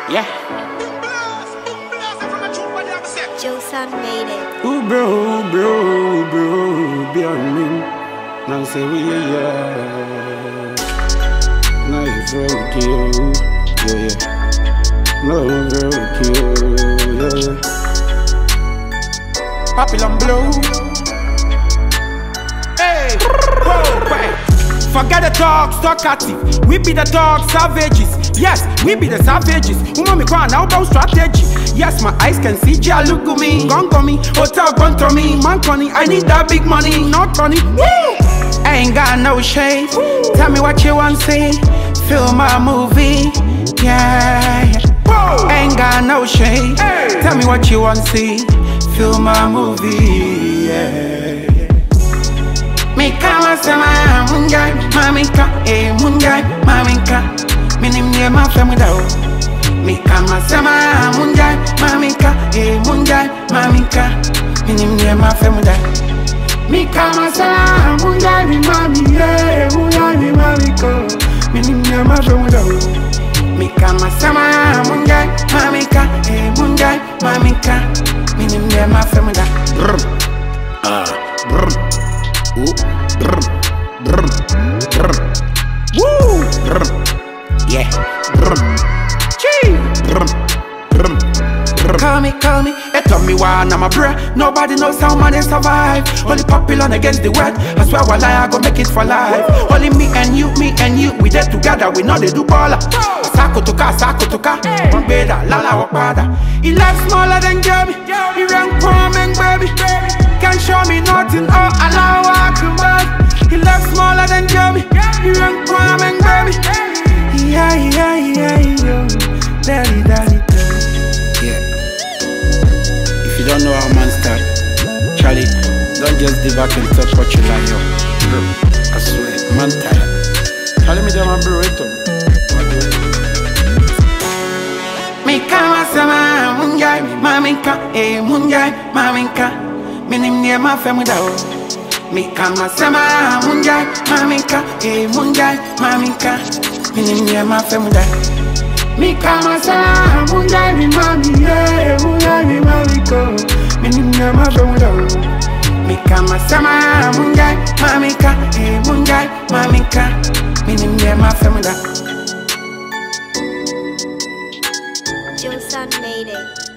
Yeah. Josan made it. Ooh, bro, beyond me. Now say we yeah. Now you broke you, yeah. Now you broke you, yeah. Papillon Blue. Hey, whoa, wait. Forget the dogs, talkative. We be the dogs, savages. Yes, we be the savages. Woman, me cry now about strategy. Yes, my eyes can see ya. Look at me, gone to me. Hotel gone to me, man funny. I need that big money, not funny. Woo! I ain't got no shade. Tell me what you want to say. Film my movie, yeah. Ain't got no shade. Tell me what you want to see. Film my movie, yeah. Me kama sema mungai, mamika, mungai, mamika. Minim ye ma femu da o. Me kama sema mungai, mamika, mungai, mamika. Minim ye ma femu da. Me kama sema mungai, mami, mungai, mamika. Minim ye ma femu da o. Me kama sema mungai, mamika, mungai, mamika. Minim ye ma femu da. Ooh, brr, brr, brr. Woo, brr. Yeah, brr. Gee, brr, brr, brr. Call me, they tell me why I'm a bruh. Nobody knows how man they survive. Only Papillon against the world. I swear while I go make it for life. Only me and you, we there together. We know they do baller. Sako toka, one better, lala wapada. He life smaller than Jeremy. He rank farming, baby. Can't show me nothing, oh Allah Akbar. He left smaller than Jeremy. He rank farming, baby. Yeah, yo. Daddy. Yeah. If you don't know how man start, Charlie, don't just give back and talk what you like, yo. Bro, I swear, man tired. Charlie me down my bro, me kama sama mungai, mamika, mungai, mamika. Minim ye ma femu da o. Me kama sama mungai, mamika, mungai, mamika. Minim ye ma femu da. Me kama sama mungai, mami, mungai, mamika. Minim ye ma femu da o. Me kama sama mungai, mamika, mungai, mamika. Minim ye ma femu da. Josan made it.